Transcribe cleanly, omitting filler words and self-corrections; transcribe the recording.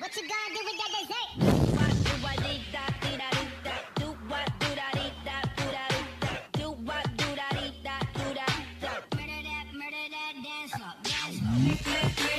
What you gonna do with that dessert? Murder that dance floor, dance floor.